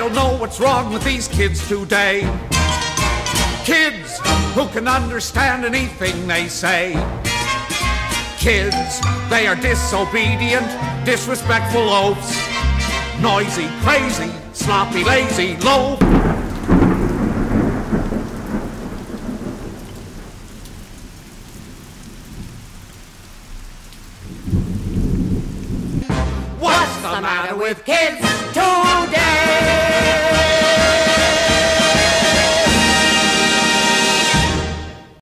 don't know what's wrong with these kids today. Kids who can understand anything they say. Kids, they are disobedient, disrespectful oafs. Noisy, crazy, sloppy, lazy, low. What's the matter with kids?